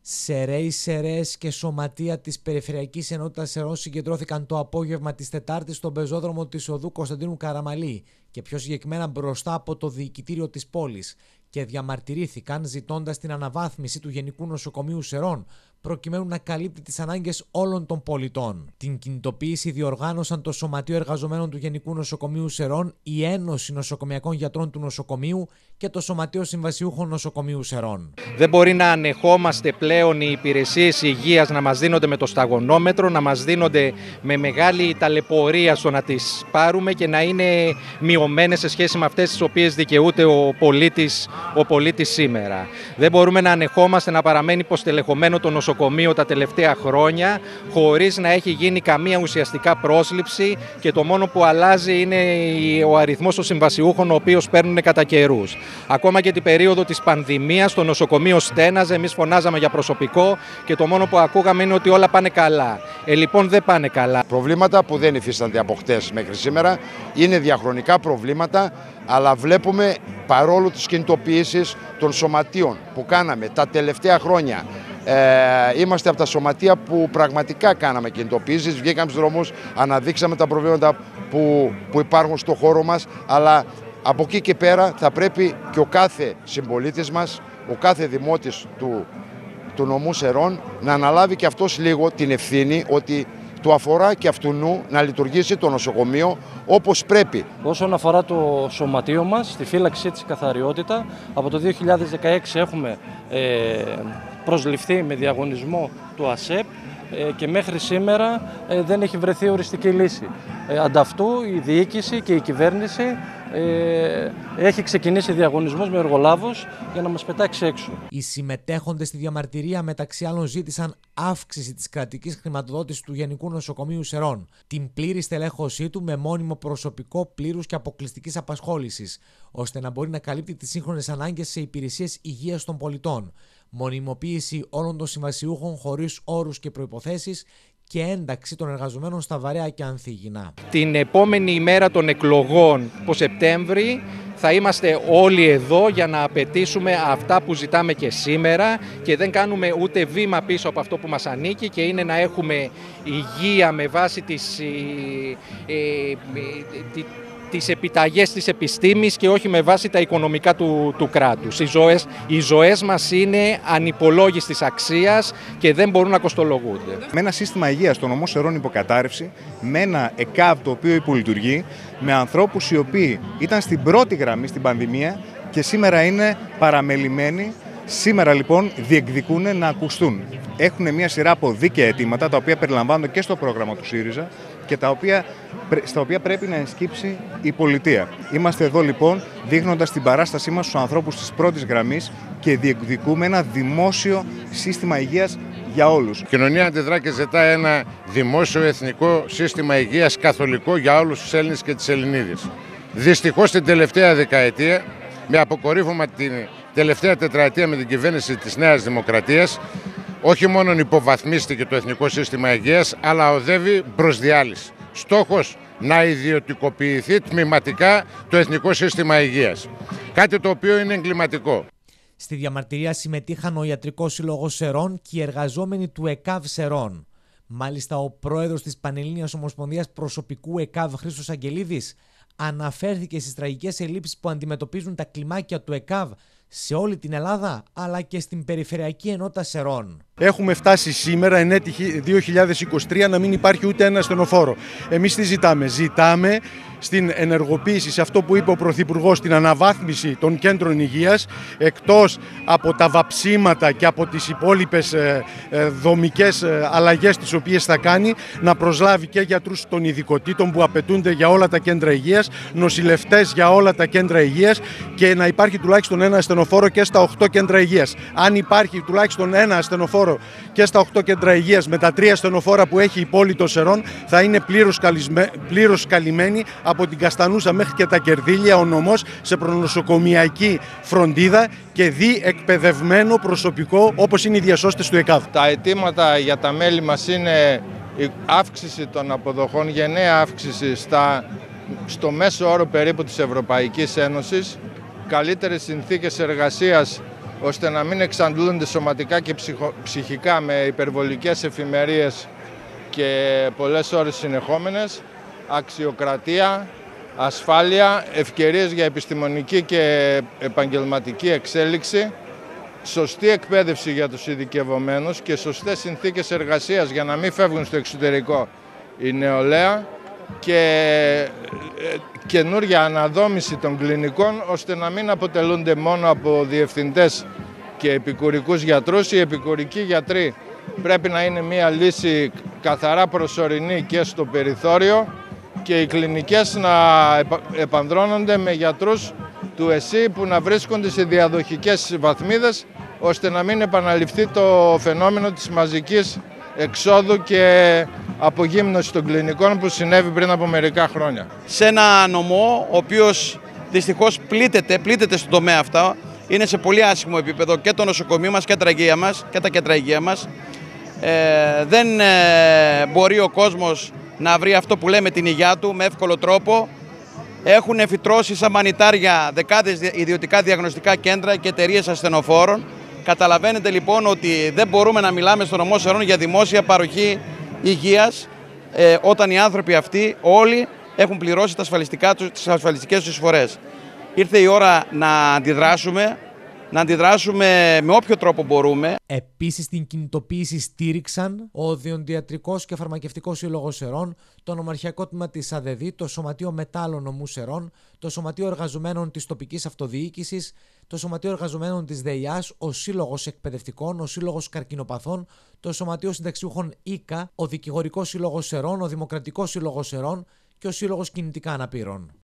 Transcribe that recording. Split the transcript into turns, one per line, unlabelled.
Σεραίοι-Σεραίες και σωματεία της Περιφερειακής Ενότητας Σερών συγκεντρώθηκαν το απόγευμα της Τετάρτης στον πεζόδρομο της οδού Κωνσταντίνου Καραμαλή και πιο συγκεκριμένα μπροστά από το διοικητήριο της πόλης και διαμαρτυρήθηκαν ζητώντας την αναβάθμιση του Γενικού Νοσοκομείου Σερών προκειμένου να καλύπτει τις ανάγκες όλων των πολιτών. Την κινητοποίηση διοργάνωσαν το Σωματείο Εργαζομένων του Γενικού Νοσοκομείου Σερών, η Ένωση Νοσοκομιακών Γιατρών του Νοσοκομείου και το Σωματείο Συμβασιούχων Νοσοκομείου Σερών.
Δεν μπορεί να ανεχόμαστε πλέον οι υπηρεσίες υγείας να μας δίνονται με το σταγονόμετρο, να μας δίνονται με μεγάλη ταλαιπωρία στο να τις πάρουμε και να είναι μειωμένες σε σχέση με αυτές τις οποίες δικαιούται ο πολίτης σήμερα. Δεν μπορούμε να ανεχόμαστε να παραμένει υποστελεχωμένο το νοσοκομείο τα τελευταία χρόνια χωρίς να έχει γίνει καμία ουσιαστικά πρόσληψη και το μόνο που αλλάζει είναι ο αριθμός των συμβασιούχων, ο οποίος παίρνουν κατά καιρούς. Ακόμα και την περίοδο της πανδημίας το νοσοκομείο στέναζε, εμείς φωνάζαμε για προσωπικό και το μόνο που ακούγαμε είναι ότι όλα πάνε καλά. Λοιπόν, δεν πάνε καλά.
Προβλήματα που δεν υφίστανται από χτες μέχρι σήμερα, είναι διαχρονικά προβλήματα, αλλά βλέπουμε παρόλο τις κινητοποιήσεις των σωματείων που κάναμε τα τελευταία χρόνια, είμαστε από τα σωματεία που πραγματικά κάναμε κινητοποιήσεις, βγήκαμε στους δρόμους, αναδείξαμε τα προβλήματα που υπάρχουν στο χώρο μας, αλλά από εκεί και πέρα θα πρέπει και ο κάθε συμπολίτης μας, ο κάθε δημότης του νομού Σερών να αναλάβει και αυτός λίγο την ευθύνη ότι του αφορά και αυτού να λειτουργήσει το νοσοκομείο όπως πρέπει.
Όσον αφορά το σωματείο μας, στη φύλαξή της καθαριότητα, από το 2016 έχουμε προσληφθεί με διαγωνισμό του ΑΣΕΠ και μέχρι σήμερα δεν έχει βρεθεί οριστική λύση. Ανταυτού η διοίκηση και η κυβέρνηση έχει ξεκινήσει διαγωνισμός με εργολάβους για να μας πετάξει έξω.
Οι συμμετέχοντες στη διαμαρτυρία μεταξύ άλλων ζήτησαν αύξηση της κρατικής χρηματοδότησης του Γενικού Νοσοκομείου Σερών, την πλήρη στελέχωσή του με μόνιμο προσωπικό πλήρους και αποκλειστικής απασχόλησης, ώστε να μπορεί να καλύπτει τις σύγχρονες ανάγκες σε υπηρεσίες υγείας των πολιτών, μονιμοποίηση όλων των συμβασιούχων χωρίς όρους και προϋποθέσεις και ένταξη των εργαζομένων στα βαρέα και ανθίγυνα.
Την επόμενη ημέρα των εκλογών, το Σεπτέμβρη, θα είμαστε όλοι εδώ για να απαιτήσουμε αυτά που ζητάμε και σήμερα και δεν κάνουμε ούτε βήμα πίσω από αυτό που μας ανήκει και είναι να έχουμε υγεία με βάση τις επιταγές της επιστήμης και όχι με βάση τα οικονομικά του κράτους. Οι ζωές μας είναι ανυπολόγιστης αξίας και δεν μπορούν να κοστολογούνται.
Με ένα σύστημα υγείας στο νομό Σερών υποκατάρρευση, με ένα ΕΚΑΒ το οποίο υπολειτουργεί, με ανθρώπους οι οποίοι ήταν στην πρώτη γραμμή στην πανδημία και σήμερα είναι παραμελημένοι. Σήμερα λοιπόν διεκδικούν να ακουστούν. Έχουν μια σειρά από δίκαια αιτήματα τα οποία περιλαμβάνονται και στο πρόγραμμα του ΣΥΡΙΖΑ και στα οποία πρέπει να ενσκύψει η πολιτεία. Είμαστε εδώ λοιπόν δείχνοντας την παράστασή μας στους ανθρώπους της πρώτης γραμμής και διεκδικούμε ένα δημόσιο σύστημα υγείας για όλους.
Η κοινωνία αντιδρά και ζητά ένα δημόσιο εθνικό σύστημα υγείας καθολικό για όλους τους Έλληνες και τις Ελληνίδες. Δυστυχώς την τελευταία δεκαετία, με αποκορύφωμα την τελευταία τετραετία με την κυβέρνηση της Νέας Δημοκρατίας, όχι μόνο υποβαθμίστηκε το εθνικό σύστημα υγείας, αλλά οδεύει προς διάλυση. Στόχος να ιδιωτικοποιηθεί τμηματικά το εθνικό σύστημα υγείας. Κάτι το οποίο είναι εγκληματικό.
Στη διαμαρτυρία συμμετείχαν ο Ιατρικός Σύλλογος Σερών και οι εργαζόμενοι του ΕΚΑΒ Σερών. Μάλιστα, ο πρόεδρος της Πανελλήνιας Ομοσπονδίας Προσωπικού ΕΚΑΒ, Χρήστος Αγγελίδης, αναφέρθηκε στις τραγικές ελλείψεις που αντιμετωπίζουν τα κλιμάκια του ΕΚΑΒ σε όλη την Ελλάδα, αλλά και στην Περιφερειακή Ενότητα Σερών.
Έχουμε φτάσει σήμερα, εν έτη 2023, να μην υπάρχει ούτε ένα ασθενοφόρο. Εμείς τι ζητάμε? Ζητάμε στην ενεργοποίηση, σε αυτό που είπε ο Πρωθυπουργός, την αναβάθμιση των κέντρων υγείας, εκτός από τα βαψίματα και από τις υπόλοιπες δομικές αλλαγές τις οποίες θα κάνει, να προσλάβει και γιατρούς των ειδικοτήτων που απαιτούνται για όλα τα κέντρα υγείας, νοσηλευτές για όλα τα κέντρα υγείας και να υπάρχει τουλάχιστον ένα ασθενοφόρο και στα 8 κέντρα υγείας. Αν υπάρχει τουλάχιστον ένα ασθενοφόρο και στα 8 κέντρα υγείας με τα 3 ασθενοφόρα που έχει η πόλη των Σερών, θα είναι πλήρως καλυμμένη από την Καστανούσα μέχρι και τα Κερδίλια ο νομός σε προνοσοκομιακή φροντίδα και διεκπαιδευμένο προσωπικό όπως είναι οι διασώστες του ΕΚΑΒ.
Τα αιτήματα για τα μέλη μας είναι η αύξηση των αποδοχών, γενναία αύξηση στο μέσο όρο περίπου της Ευρωπαϊκής Ένωσης, καλύτερες συνθήκες εργασίας ώστε να μην εξαντλούνται σωματικά και ψυχικά με υπερβολικές εφημερίες και πολλές ώρες συνεχόμενες, αξιοκρατία, ασφάλεια, ευκαιρίες για επιστημονική και επαγγελματική εξέλιξη, σωστή εκπαίδευση για τους ειδικευομένους και σωστές συνθήκες εργασίας για να μην φεύγουν στο εξωτερικό η νεολαία και καινούρια αναδόμηση των κλινικών, ώστε να μην αποτελούνται μόνο από διευθυντές και επικουρικούς γιατρούς. Οι επικουρικοί γιατροί πρέπει να είναι μια λύση καθαρά προσωρινή και στο περιθώριο και οι κλινικές να επανδρώνονται με γιατρούς του ΕΣΥ που να βρίσκονται σε διαδοχικές βαθμίδες, ώστε να μην επαναληφθεί το φαινόμενο της μαζικής εξόδου και απογύμνωση των κλινικών που συνέβη πριν από μερικά χρόνια.
Σε ένα νομό ο οποίος δυστυχώς πλήττεται στον τομέα αυτό, είναι σε πολύ άσχημο επίπεδο και το νοσοκομείο μας και τα κέντρα υγεία μας. Δεν μπορεί ο κόσμος να βρει αυτό που λέμε την υγειά του με εύκολο τρόπο. Έχουν φυτρώσει σαν μανιτάρια δεκάδες ιδιωτικά διαγνωστικά κέντρα και εταιρείες ασθενοφόρων. Καταλαβαίνετε λοιπόν ότι δεν μπορούμε να μιλάμε στο νομό Σερών για δημόσια παροχή υγείας όταν οι άνθρωποι αυτοί όλοι έχουν πληρώσει τις ασφαλιστικές τους εισφορές. Ήρθε η ώρα να αντιδράσουμε με όποιο τρόπο μπορούμε.
Επίσης την κινητοποίηση στήριξαν ο Οδοντιατρικός και Φαρμακευτικός Σύλλογος Σερών, το Νομαρχιακό Τμήμα της ΑΔΔ, το Σωματείο Μετάλλων Νομού Σερών, το Σωματείο Εργαζομένων της Τοπικής Αυτοδιοίκησης, το Σωματείο Εργαζομένων της ΔΕΙΑΣ, ο Σύλλογος Εκπαιδευτικών, ο Σύλλογος Καρκινοπαθών, το Σωματείο Συνταξιούχων ΙΚΑ, ο Δικηγορικός Σύλλογος Σερών, ο Δημοκρατικός Σύλλογος Σερών και ο Σύλλογος Κινητικά Αναπήρων.